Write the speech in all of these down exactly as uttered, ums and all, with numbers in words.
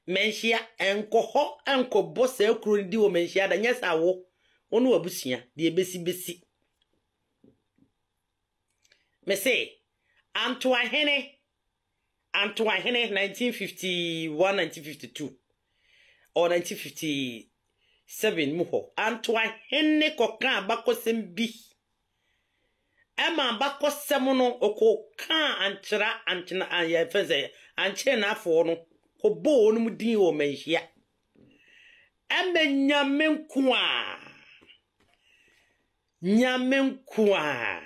menhia enko ho enko boss ekuru ndi wo menhia da nyesa wo onu abusia de ebesi besi me say Antoa Hene Antoa Hene nineteen fifty-one nineteen fifty-two or nineteen fifty-seven muho Antoa Hene kokan abakosem bi ema abakosem no okokan anchira anchina anya feze anche na afo no ko bo no mudin o menhia emenya menku a nyamenku a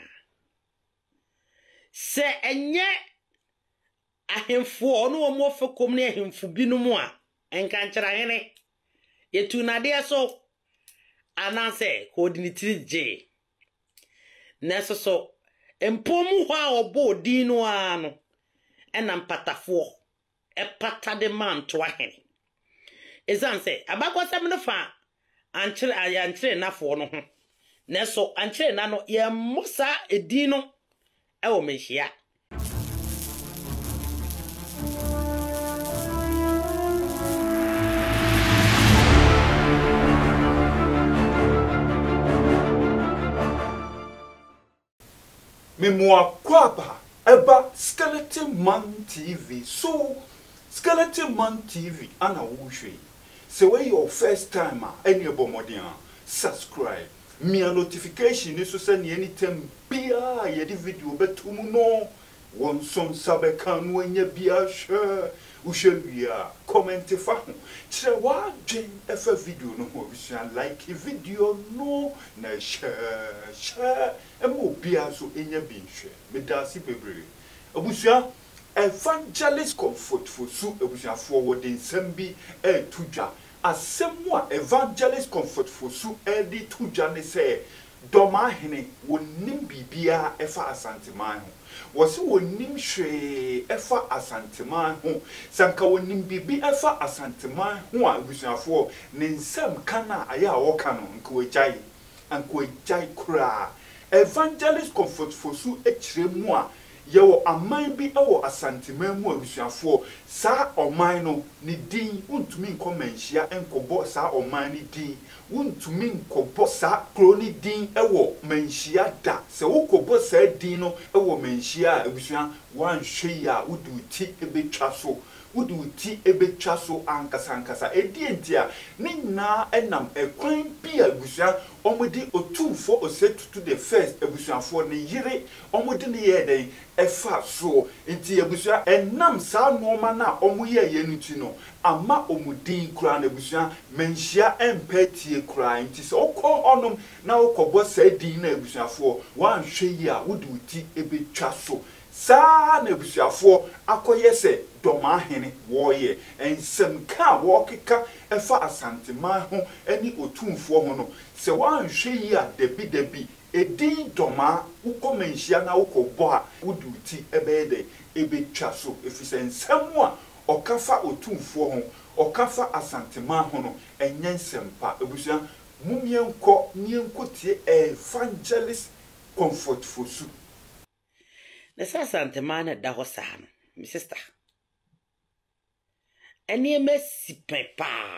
se enye ahemfo no mo fekom ne ahemfo binumu a enka nchira hene yetu na de so ananse coordinator J neso so empomu ho a obo dinu ano ena mpatafo e pata de man to ahene ezanse abakwasam no fa anchire ayanchire nafo no ho neso anchire na no ye musa edino e o mehia Memoa kwapa eba Skeleton Man T V. So Skeleton Man T V ana wuhwe. Se we your first timer any bomodian subscribe. Me a notification is so send anytime bia ye di video betum no won son sabe kan wenye bia share ushelwia comment fa ho kire wa dwen efa video no ho bia like video no na share share emo bia so enya bi hwe me da si bebre abusua evangelist comfort for su abusua forward in sembi e tudwa asemwa evangelist comfort for su e di tudwa ne se doma hene wonim bibia efa asanteman ho wose wonim hwe efa asanteman ho sanka wonim bibi efa asanteman ho a abusuafo ne nsam kana aya a woka no nko ejai anko ejai kura evangelist comfort for su ekire mu a yewo aman bi ewo asanteman mu abusuafo sa oman no ne din untumi nkomanhia enkobo sa oman ne din untumi nkobo sa kroni din ewo manhia da se wokobo sa din no ewo manhia abusua wanhwe ya uduti ebetwa so uduti ebetwa so ankasa ankasa edi entia ne na enam ekwan bi abusua omudi otumfo osetutu the first abusuafo ne yire omudi ne ye den efa so enti abusua enam sa noma na omuye ye nuti no ama omudin kura na abusua manhia empatie kura enti se okọ onum na okobo sa din na abusuafo wanhwe ya uduti ebetwa so sa na abusuafo akoyese doma hene woye ensem ka wokeka efa asantema ho eni otumfo ho no se wanhwe yi a debi debi edin doma ukomenhia na ukobo a uduti ebede ebetwa so efise ensem a okafa otumfo ho okafa asantema ho no enyensem pa ebusua mumienko mienko tie evangelist comfort for su na sasantema na da ho saa no mi sister eni emesipen pa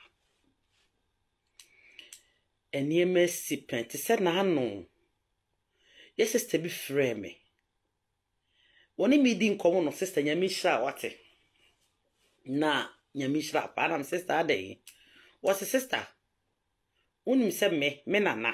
eni emesipen ti se na no ye sister bi frame me woni mi di nkomo no sister nyamishra wate na nyamishra pa na sister ade was sister unim se me me nana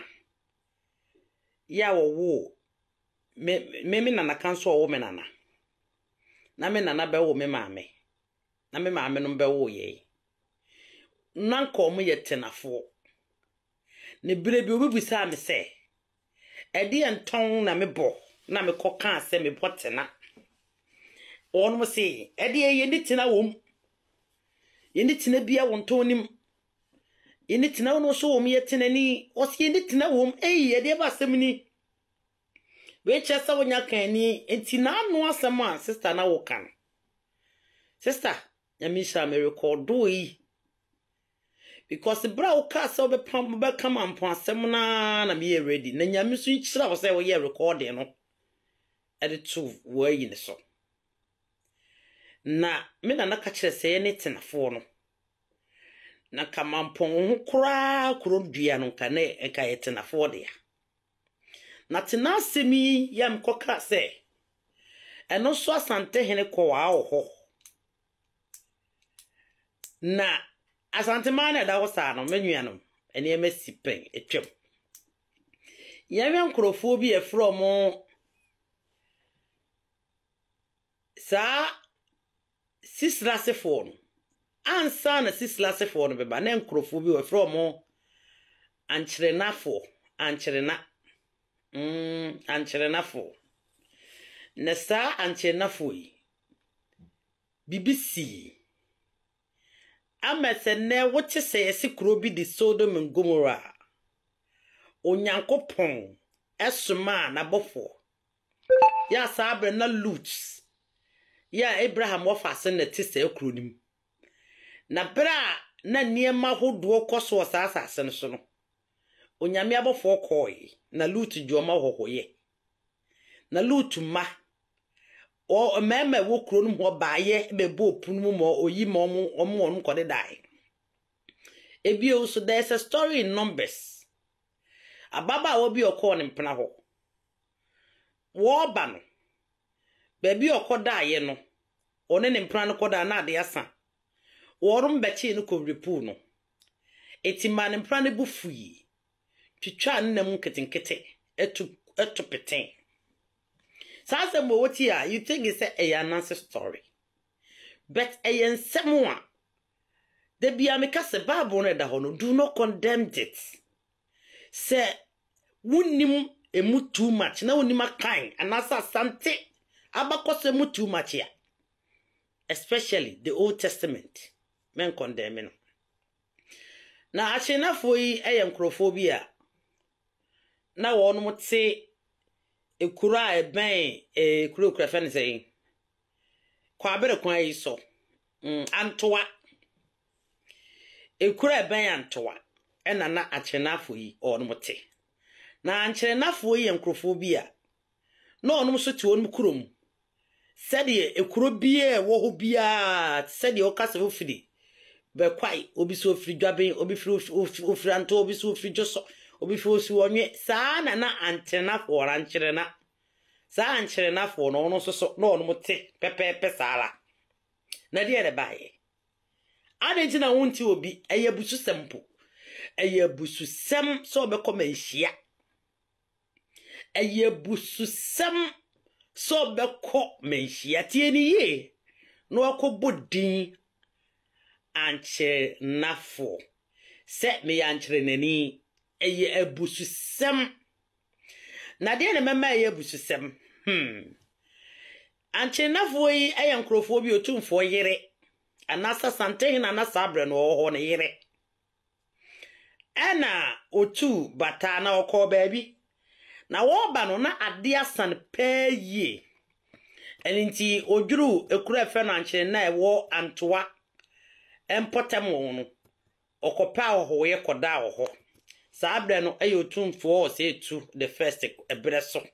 ya wo wo me me nana kanso wo me nana na me nana be wo me maame na me maame no be wo ye nanko mo ye tenafo ne bire bi obibusa me se edi enton na me bo na me koka se me botena on mo se edi ye ni tena wom ye ni tena bia wonton nim ye ni tena no so wom ye tena ni o se ye ni tena wom eh ye de ba semni we chesa wonya kan ni enti na anu asema sister na wo kan sister nyamisha me record do yi because bra wo ka se be pam be come ampo asem na na me ready na nyamisu nchira wo se wo ye recording no edit to wo yi ne so na me na naka kire se ne tenafo no na kamampon ho kura kuro dua no ka ne enka yetenafo de ya na tenasemi yam kokra se eno so asante hene ko wa ho na asante man na da wo sa no menuanom ene emasipen etwem yam yankrofo bi e from sa sislase phone ansa na sislase phone beba na nkrofo bi we from anchirenafo anchirena mm anchirenafo na sa anchirenafo yi B B C amesene wote se yesi kuro bi di Sodom and Gomorrah onyankopon esuma na bofo ya sabre na Lut ya Abraham wafase na tise kuro nim na bra na niema hodo koso asase no so no onyame abofo koi na Lut joma hohoye na Lut ma o meme wo kuro no ho baaye bebo opunu mo oyi mo omo no kode dai ebio so there's a story in Numbers ababa wo bi okọ ne mpena ho wo ba no bebi okoda ye no one ne mpena no koda na ade asa worum bechi no ko repu no etima ne mpena ne bufui twitwa nnam nketenkete etu etu peten sasa mo woti a you think it's a answer story but a ensemo the bia me ka se bible no da ho no do not condemn it say wunim emu too much na wunim akan anasa sante abakose mu too much ya especially the Old Testament men condemn no na achenafo yi eyenkrofobia na wonu mute ekura eben ekura ekura fe ne sei kwa bere kwa yi so mm antoa ekura eben antoa ena na achenafo yi onu mute na anchenafo yi enkrofobia na onu so ti onu kurom sede ekuro bie wo ho bia sede okase ofidi be kwai obi so ofiri dwaben obi firi ofiri anto obi so ofiri joso obi firi osi wonwe saa na na anchenafo oranchire na saa anchenafo no no so so na onu mute pepepe sala na de ere bae adenji na wonti obi eyebusu sempo eyebusu sem so be koma nhia eyebusu sem so be ko menhia tie ni ye no akobodin anchenafo se me yanchere nani eye abusu sem na de ne mema eye abusu sem hmm anchenafo yi eye nkrofo bi otumfo yere anasa santehin na anasa abre no ho ne yere ena otu bata na okọ baabi na wo ba no na ade asan paye eninti odwuru ekura efe no anche na ewo antoa empotem wo no okopa ho ye koda ho sabre no ayotumfo o se tu the first ebreso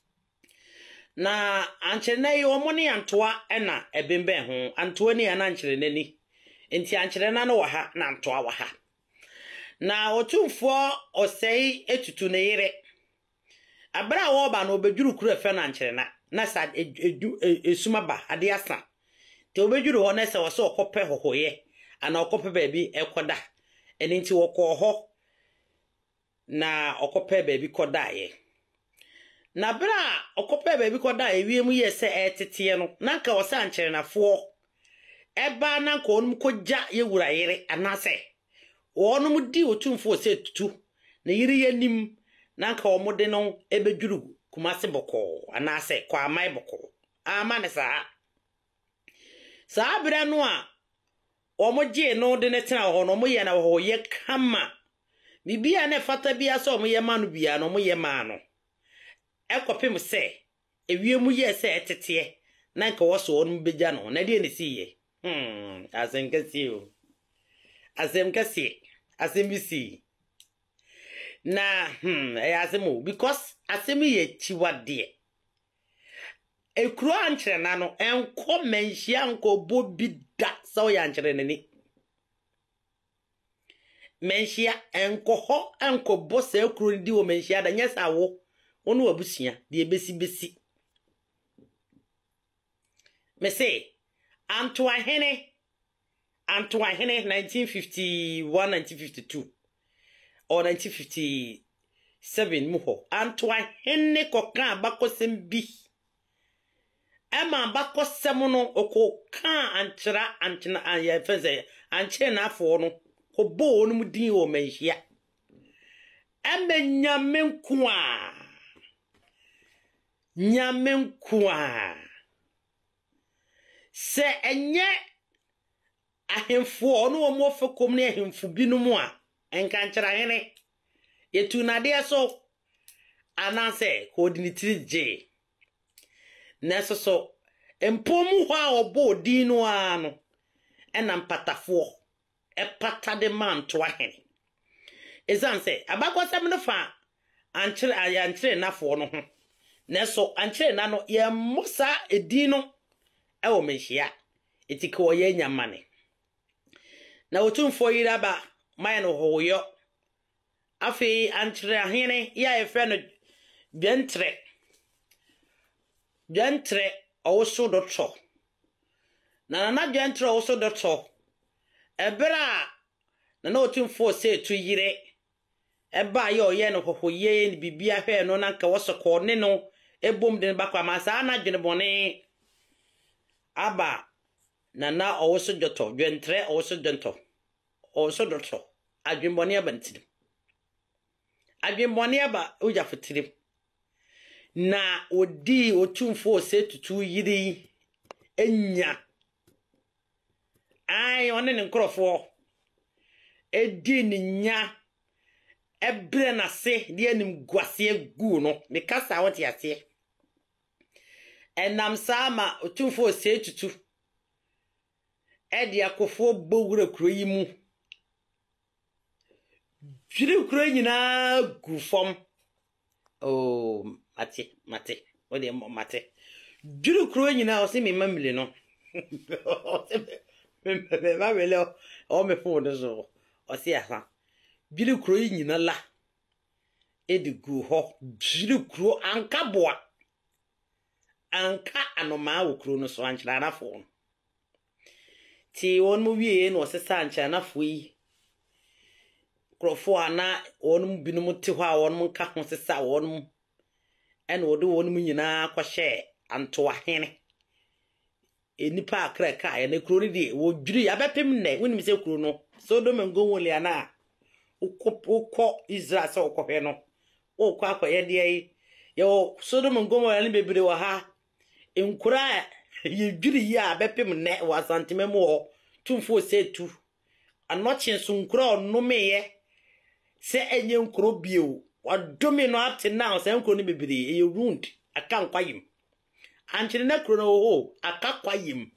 na anche na yo mo ne antoa ena ebembe ho antoa ni ana anche nani enti anche na no wa ha na antoa wa ha na otumfo osei etutu ne yire abra wo ba no obedwuru kuru efe na anche na na sa esuma ba ade asa te obedwuru ho na se wo so okope hohoye ana okope baabi ekoda eni nti woko ho na okope baabi kodaye na bra okope baabi kodaye wiem ye se etete no nanka wo sa anche na fo eba nanka onum koja ye wura yire anase onum di otumfo se tutu na yiri yanim nanka omode no ebedwuru kumase boko anase kwa amai boko amane sa sa bra no a omoje no de netena ho no mo ye na ho ye kama bibia na fata bia so mo ye manu bia no mo ye ma no ekopem se ewiemu ye se etete nanka wo so onum beja no na de ne siye hmm azenkasi o azemkasi azembisi na hmm eh asemo because asemi ye chiwade ekuro ankyere na no enko menhia nko bobi da so ya ankyere nani menhia enko ho enko bo sa ekuro ndi wo menhia da nyesa wo onu wabusia de ebesi besi me say Antoine Hene Antoine Hene nineteen fifty-one nineteen fifty-two or nineteen fifty-seven muho Antoine Hene kokan bakosem bi ema bakosem no okokan ankyera ankyena anya feze ankyere na afo no ko bo onu mudin o menhia emenya menku a nyamenku a se enye ahemfo onu omo fekom ne ahemfo binumu a enka nkyera hene yetu nade so ananse coordinator J neso so empomu ho a obo dinu ano ena mpatafo e patade man to ahene ezanse abakwasam no fa ankyere ayankyere nafo no ho neso ankyere na no ye mosa edino e wo menhia etike wo ye nyamane na otumfo yiraba maye no hoyo afi ankyere ahene ya efe no dwentre dwentre owo dotso na na dwentre owo dotso ebra na na otumfo se tu yire eba ye oye no hohoye ni bibia hwe no na nka wosoko ne no ebom de bakwa masa na dwene bone aba na na owo doto dwentre owo dento owo doto adwenbone aba ntidim adwenbone aba oja fitirim na odi otumfo se tutu yiri enya ai one ne nkrofo edi ni nya ebre na se de anim guase gu no me kasa wote ase enam sama otumfo se tutu edi akofo bowura kuro yi mu jiri kuro nyina gu fom oh mate mate odi mate jiri kuro nyina o se me mamile no me ma wele o me fo do so o se aha jiri kuro nyina la edi gu ho jiri kuro anka boa anka anoma wo kuro no so ankyera na fo ti won mu wie no sesa ankyera na fo yi krofo ana won binum ti ho a won nka ho sesa won en wode won mu nyina kwahye anto ahene enipa akra ka ya na kuro ni de wo dwiri abepem ne wonim se kuro no Sodom and Gomorrah na ukọ Israel se ukọhwe no ukọ akọye de yo Sodom and Gomorrah ni bebere wa ha enkura ye dwiri ya abepem ne wa santimem ho tumfo se tu anoche so nkura onome se enye nkuro bio wadome no up to now se nkuro ni bebere ye wound aka nkwayim ankyere na kuro no ho aka kwayim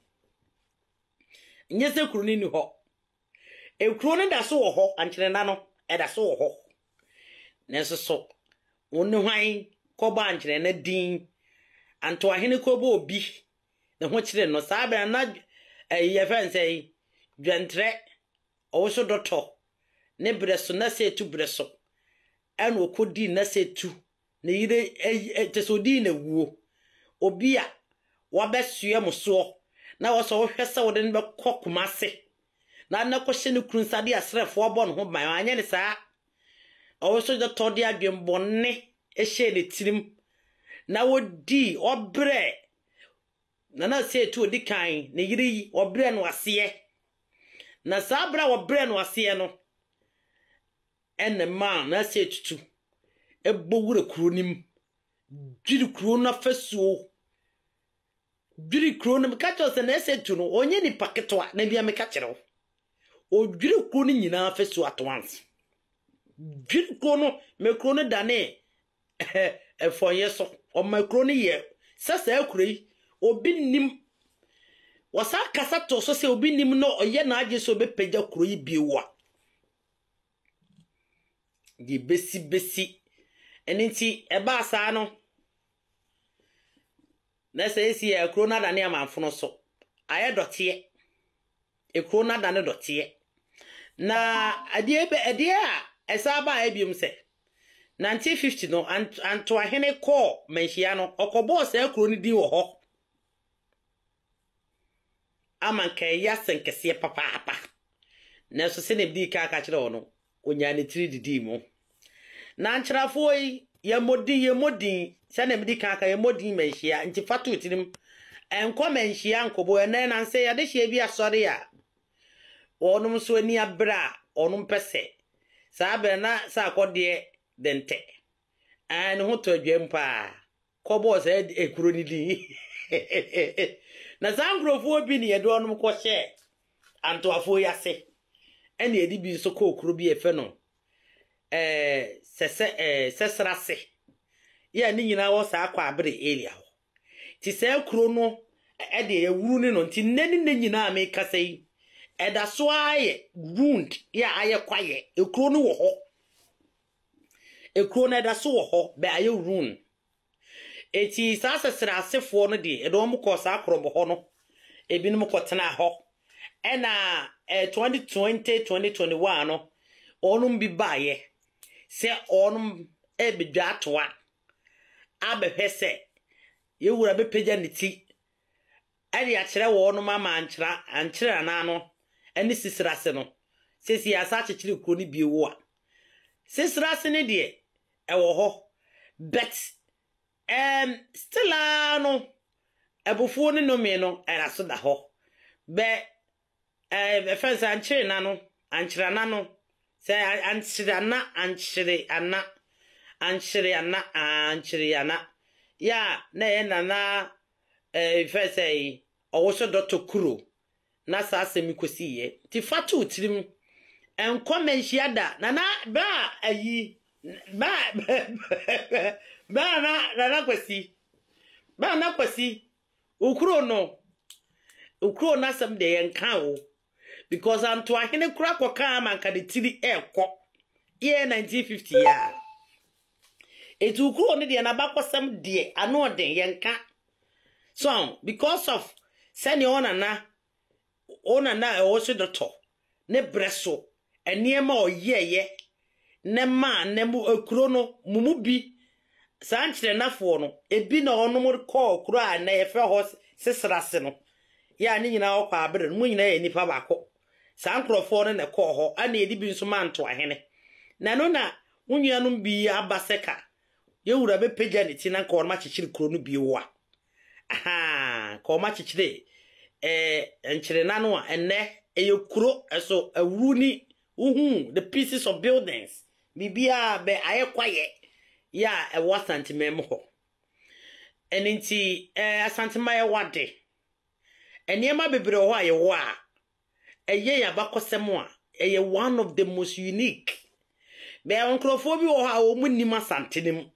nyese kuro ni ni ho ekuro no da so wo ho ankyere na no e da so wo ho nenso so wonu hwan koba ankyere na din anto ahene koba obi na ho kyere no sabe na ye fense dwentre owo so doto ne breso na se tu breso en okodi na se tu ne yire tesodi na wuo obi a wabesue muso na wo so hwese wo de ne bekokuma se na na ko hye ne krunsade asrefo obon ho ban anye ne saa owo so doto de adwembonne ehye ne tirim na wodi obre na na se tu odi kan ne yiri obre no ase na sabra obre no ase no enne man na se tutu ebowure kuro nim dwiri kuro na fasuo dwiri kuro na mekacho se na se tu no onye ni paketo na bia mekachero o dwiri kuro ni nyina fasuo at once dwiri kuro no me kuro no dane e fonye so o me kuro ni ye sasa akuro yi obi nim wasa kasa to so se obi nim no oye na age so be pagya kuro yi biewa di besi besi eninti eba asa no na say si e kro na da ne amanfo so aye dote e kro na da ne dote na ade be ade a esa ba ebium se nineteen fifty no anto ahene ko manhia no okobo se kro ni din wo ho amanka ya senkese papa papa na so se ne bi ka ka kire wono onya ne tiri didi mu na nkyerafo yi ye modin ye modin se ne bi ka ka ye modin manhia nti fatu tirim enko manhia nkobo ene na nse ya de hie bi asore ya onum so ani abra onum pese sa be na sa akode dente an ho to adwam pa kobo se ekuro ni din na sangrofo bi ne ye do onum ko hye anto afo yase ene edi bi so ko okuro bi efe no eh sese eh sesrase ya ni nyina wo sa akwa abre area ho ti se ekuro no e de ewuru ni no ti nani na nyina me kasai eda so aye wound ya aye kwaye ekuro no wo ho ekuro na eda so wo ho be aye wound eti sa sesrasefo no de edo mo ko sa akrobo ho no ebinum ko tena ho ena eh, twenty twenty twenty twenty-one no onum bi baye se onum e bedwa atoa abehwese ye wura be pagya niti ali a kire wo onum ama ankyira ankyira na no eni sisirase no sesi ya sa kyekire kro ni bi wo a sisirase ne de e wo ho but em still ano ebufu ni no me no era so da ho be eh fence ankyire na no ankyira na no se ankyira na ankyire ana ankyire ana ankyire ana ya na ye na na eh fence yi owo so doctor kuro na sa asemi kosiye ti fatu tirim enkomenhia da na na ba ayi ba ba na na na kwasi ba na kwasi ukuro no ukuro na sam de yenka wo because anto ahene kura koka amanka de tiri ekọ ye nineteen fifty ya etu ukuro ne de na bakosam de ano de yenka so because of sani ona na ona na e wo se doctor ne breso eniema oyeye ne ma ne mu ekuro no mumu bi sanchire nafo no ebi na onom ko okuro a na ye fe ho sesrase no ya ni nyina okwa abre mu nyina ye nipa bako sankrofo no ne ko ho ana edi bi nso manto ahene na no na unyanum bi abaseka ye wura be pagya ne ti na ko ma chichiri kuro no bi wo aha ko ma chichire eh enchire na no enne eyekuro eso awuni uhu the pieces of buildings bibia be ayekwaye ya e wasantimem ho eninti eh asantima ye wade eniema bebre ho aye wo a eye ya bakosem a eye one of the most unique be onkrofo bi wo ha o munnim asantenim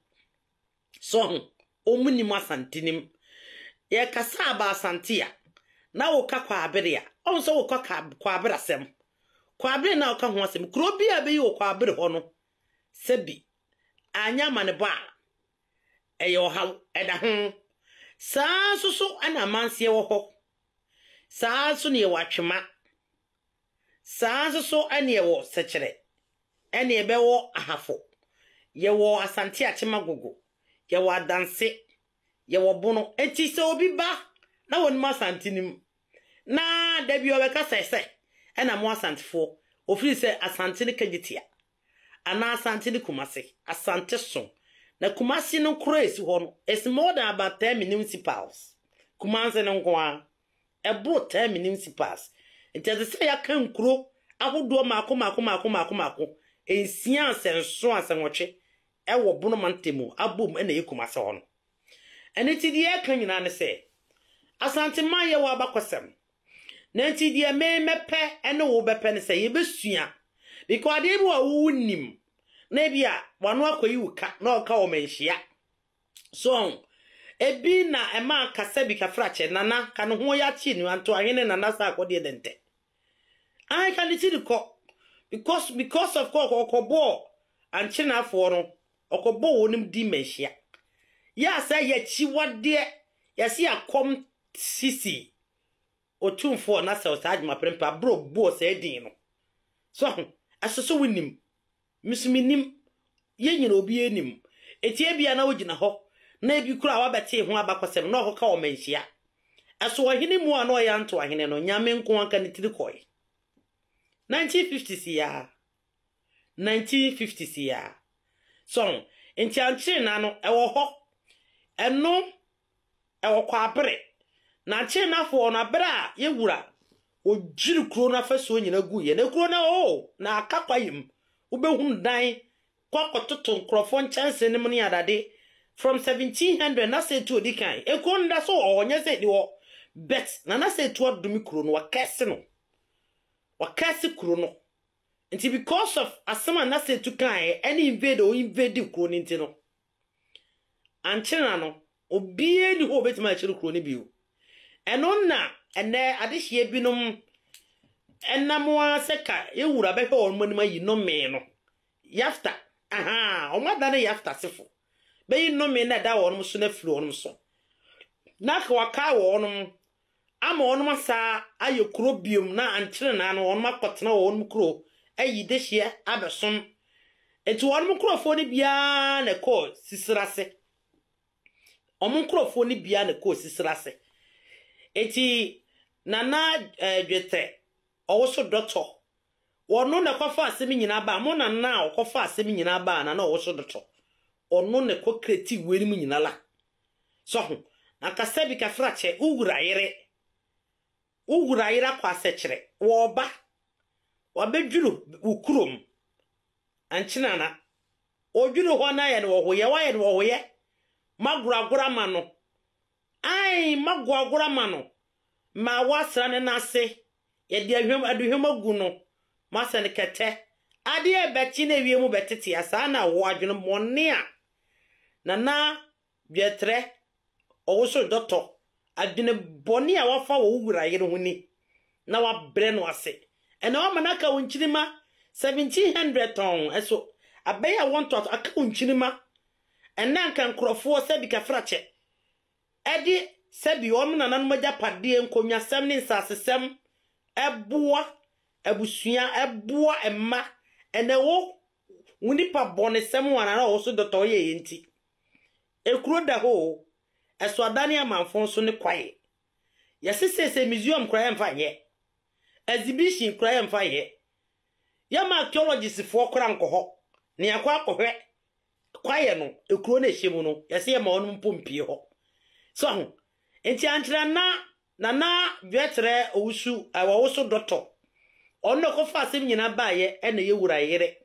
so o munnim asantenim ye kasa aba asantia na wo ka kwa abere a on so wo ka kwa abere asem kwa abere na wo ka ho asem kro bi a be yi wo kwa abere ho no sebi anya mane ba eyo ha eda ho saa so so ana manse wo ho saa so ne watwema saa so so ane wo sekere ane ebe wo ahafo ye wo asante achema gogo ye wo adanse ye wo bono enti se obi ba na won ma santinim na da bi obeka sese ena mo asantefo ofiri se asante ne kagitia ana asante ne kumase asante so na kumase no cross ho no it's more than about ten municipals kumase no nkoa ebo ten municipals enti se ya kan kuro ahodo maako maako maako maako maako ensia asenso asenwoche e wo bono mantemu abom ena yekumase ho no ene ti die kan nyina ne se asante man ye wo abakosem na ti die me mepe ene wo bepe ne se ye besua because dey bo wo nim na bia wano akoyi wuka na oka o menhia so ebi na ema kasa bi kafrache nana ka no ho ya chi ni anto ahene nana sa akode dente I can ti ko because because of ko okobo anche na afo no okobo wonim di menhia ya say ye chi wode yasi akom sisi otumfo na se osadwuma prempa bro bo se din no so asoso winim misuminim yenyina obi enim etie bia na ogina ho na ebi kura wa bete ho abakosem na ohoka o manhia eso ohene mu ano ya nto ahene no nyame nko anka ne tirikoi nineteen fifties ya nineteen fifties ya so enti anche na no ewo ho eno ewo kwa abere na che na fo na bra ye wura ojiri kuro na faso nyina gu ye na kuro na o na akakwayim ubehun dan kwa kototo nkrofo nchanse ne mun yadade from seventeen hundred na say to dikan e kuro nda so onye se di wo bet na na say to adumi kuro no wakese no wakese kuro no nti because of asema na say to kan any invade o invade kuro ni nti no anchena no obie ni ho betima chiri kuro ni biu eno na ene adehie binom enamwa seka yewura be he on manima yi no me no yafta aha o ma dane yafta sefo be yi no me na da wonum so na firi wonum so na ka waka wonum ama wonum asa aye kuro biom na ankyere na no wonum akotena wonum kuro ayi dehie abesom enti wonum kuro fo ni bia na ko sisirase omum kuro fo ni bia na ko sisirase eti nana dwete owoso doctor wono na kwafa asemi nyina ba mo na na okwafa asemi nyina ba na na owoso doctor ono ne ko kreti weri mu nyina la so ho na kasabi ka frache ugura yire ugura yira kwa sekire wo ba wa bedwuru ukurom anchina na odwuru ho na ye ne wo hoye wa ye ne wo hoye maguragura ma no ai magwagura ma no ma wasra ne nase ye de ahwem aduhwem agu no masa ne kete ade e bechi na wiemu betete asa na wo adwene monne a na na bietre owoso doctor adwene boni a wafa wo wura yire huni na wa bre no ase ena wa manaka wonchirima seventeen hundred ton eso abeya want to aka wonchirima ena nkan krofo sabi ka frache edi sabi om na nan maja pade enkonwa sem ne nsasesem eboa abusua eboa emma ene wo wunipa bone sem wana na wo so doctor ye yenti ekuro da ho eso adane amanfo so ne kwaye yesesese museum kra yemfa ye exhibition kra yemfa ye yama archaeologist fo kra nkoho ne yakwa akohwe kwaye no ekuro na ehemu no yese yema wonu mpompi ho so ho enti antra na na na dwetre owusu awoso doctor onno ko fa asem nyina baaye ene yewura yire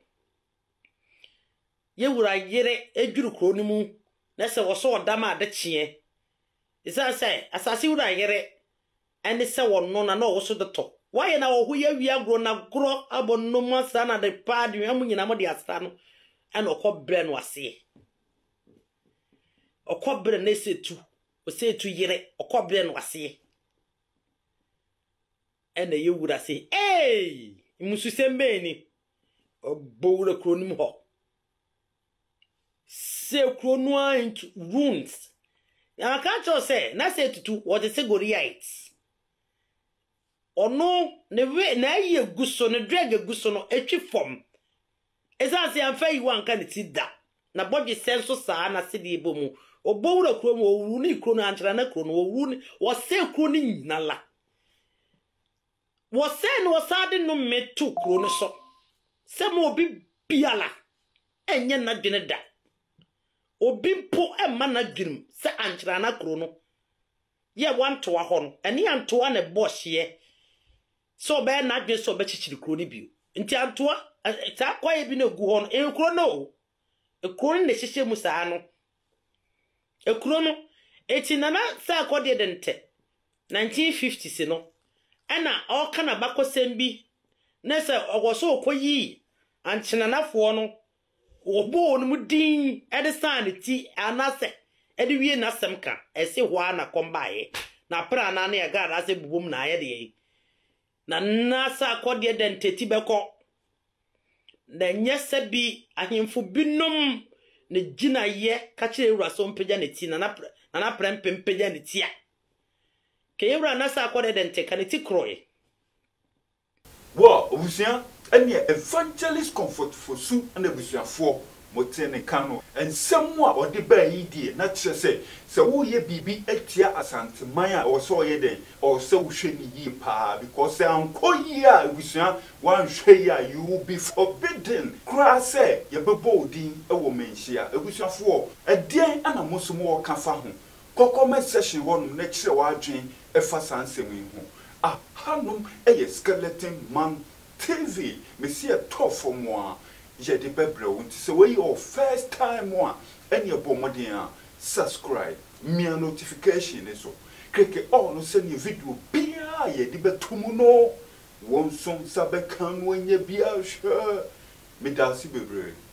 yewura yire edwuru kro ni mu na se wo so odama adechie isa se asasi wura yire ene se wonno na na owoso doctor waye na wo hoya wi agro na gro abonno masa na de pad wi nyina mo de asra no ene okọ no ase okọ bre na setu o setu yire okọ bre no ase ene yewura se eh musu sembe ni obowura kronim ho se kronua into runes ya ka cho se na se tutu what is goriite ono ne we na ye guso ne drag guso no etwi form ezanse amfa yi wanka ne ti da na body senso saa na se di bomu obowura krom owuru ni krono antra na krono owuru ni wo se krono nyina la wo se no wasade no metu krono so se mo obi biala enye na dwene da obi mpo emma na dwurum se antra na krono ye wanto wa ho no ene antoa ne bohye so be na dwe so be chichiri krono bi nti antoa ta kwaye bi na gu ho no e krono e krono ne hihye mu saa no e krono eti nana sa akode dente nineteen fifties no ena o kana bakosem bi na se ogoso okoyi anchenanafo no obo no mudin edsan ti anase edi wie na semka ese hwa na kombaye na pra na na ya ga ase bubum na aye de na nasa akode dente ti beko na nyese bi ahemfo binom ne gina ye ka kire ewura so mpegya ne ti na Nana prem pempeja ne tia. Ke yewra na sa akode de nte kan ti kroye. Wo obusia ene evangelist comfort for su and ebusia for motene kano ensem a ode ba yi die na kire se se wo ye bibi etia asante man a wo so ye den or se wo hwe ni yi pa because anko yi a ebusia wan hwe ya you will be forbidden kra se ye bebo odin e wo menhia ebusia fo edien ana mosumo wo ka fa ho kokoma session wonum na kire wa adwen e fa sansem yi ho ah hanum e skeleton man T V me see a tough for moi je de bebre won't say we your first time one and your bomodin subscribe me a notification so click all no send your video bia ye de betumu no won son sabe kan when ye bia sure me dance bebre